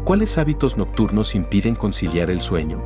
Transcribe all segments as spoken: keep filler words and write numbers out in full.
¿Cuáles hábitos nocturnos impiden conciliar el sueño?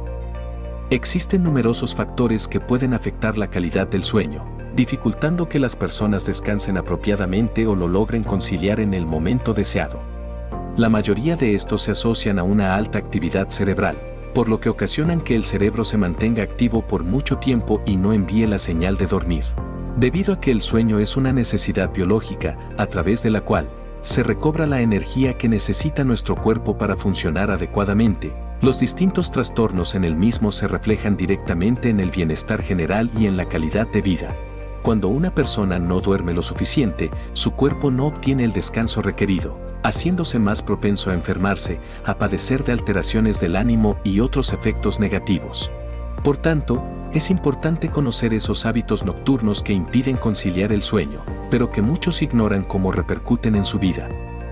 Existen numerosos factores que pueden afectar la calidad del sueño, dificultando que las personas descansen apropiadamente o lo logren conciliar en el momento deseado. La mayoría de estos se asocian a una alta actividad cerebral, por lo que ocasionan que el cerebro se mantenga activo por mucho tiempo y no envíe la señal de dormir. Debido a que el sueño es una necesidad biológica, a través de la cual se recobra la energía que necesita nuestro cuerpo para funcionar adecuadamente, los distintos trastornos en el mismo se reflejan directamente en el bienestar general y en la calidad de vida. Cuando una persona no duerme lo suficiente, su cuerpo no obtiene el descanso requerido, haciéndose más propenso a enfermarse, a padecer de alteraciones del ánimo y otros efectos negativos. Por tanto, es importante conocer esos hábitos nocturnos que impiden conciliar el sueño, pero que muchos ignoran cómo repercuten en su vida.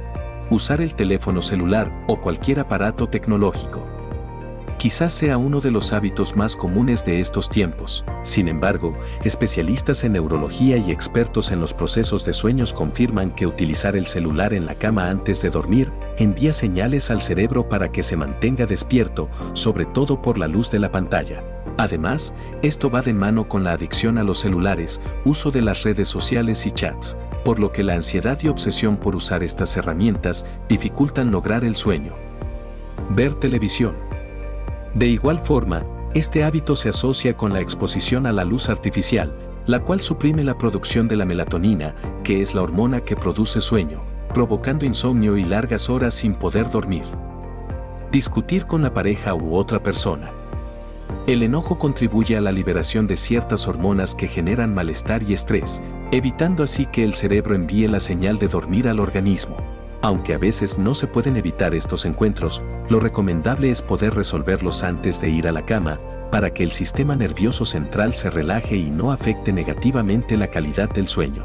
Usar el teléfono celular o cualquier aparato tecnológico. Quizás sea uno de los hábitos más comunes de estos tiempos. Sin embargo, especialistas en neurología y expertos en los procesos de sueños confirman que utilizar el celular en la cama antes de dormir envía señales al cerebro para que se mantenga despierto, sobre todo por la luz de la pantalla. Además, esto va de mano con la adicción a los celulares, uso de las redes sociales y chats, por lo que la ansiedad y obsesión por usar estas herramientas dificultan lograr el sueño. Ver televisión. De igual forma, este hábito se asocia con la exposición a la luz artificial, la cual suprime la producción de la melatonina, que es la hormona que produce sueño, provocando insomnio y largas horas sin poder dormir. Discutir con la pareja u otra persona. El enojo contribuye a la liberación de ciertas hormonas que generan malestar y estrés, evitando así que el cerebro envíe la señal de dormir al organismo. Aunque a veces no se pueden evitar estos encuentros, lo recomendable es poder resolverlos antes de ir a la cama, para que el sistema nervioso central se relaje y no afecte negativamente la calidad del sueño.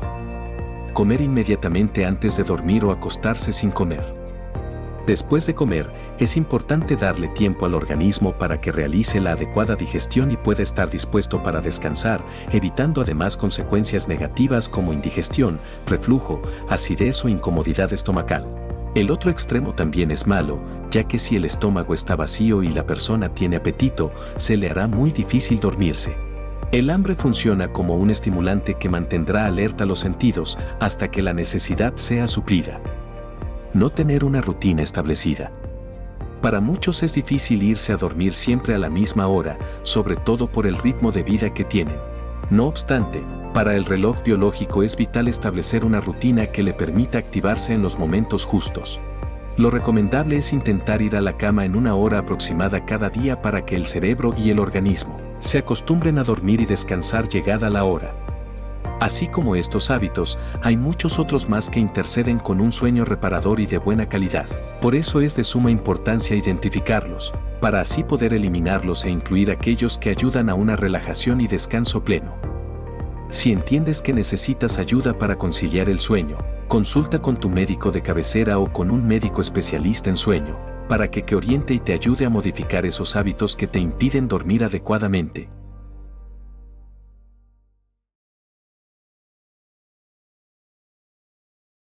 Comer inmediatamente antes de dormir o acostarse sin comer. Después de comer, es importante darle tiempo al organismo para que realice la adecuada digestión y pueda estar dispuesto para descansar, evitando además consecuencias negativas como indigestión, reflujo, acidez o incomodidad estomacal. El otro extremo también es malo, ya que si el estómago está vacío y la persona tiene apetito, se le hará muy difícil dormirse. El hambre funciona como un estimulante que mantendrá alerta los sentidos hasta que la necesidad sea suplida. No tener una rutina establecida. Para muchos es difícil irse a dormir siempre a la misma hora, sobre todo por el ritmo de vida que tienen. No obstante, para el reloj biológico es vital establecer una rutina que le permita activarse en los momentos justos. Lo recomendable es intentar ir a la cama en una hora aproximada cada día para que el cerebro y el organismo se acostumbren a dormir y descansar llegada la hora. Así como estos hábitos, hay muchos otros más que interceden con un sueño reparador y de buena calidad. Por eso es de suma importancia identificarlos, para así poder eliminarlos e incluir aquellos que ayudan a una relajación y descanso pleno. Si entiendes que necesitas ayuda para conciliar el sueño, consulta con tu médico de cabecera o con un médico especialista en sueño, para que te oriente y te ayude a modificar esos hábitos que te impiden dormir adecuadamente.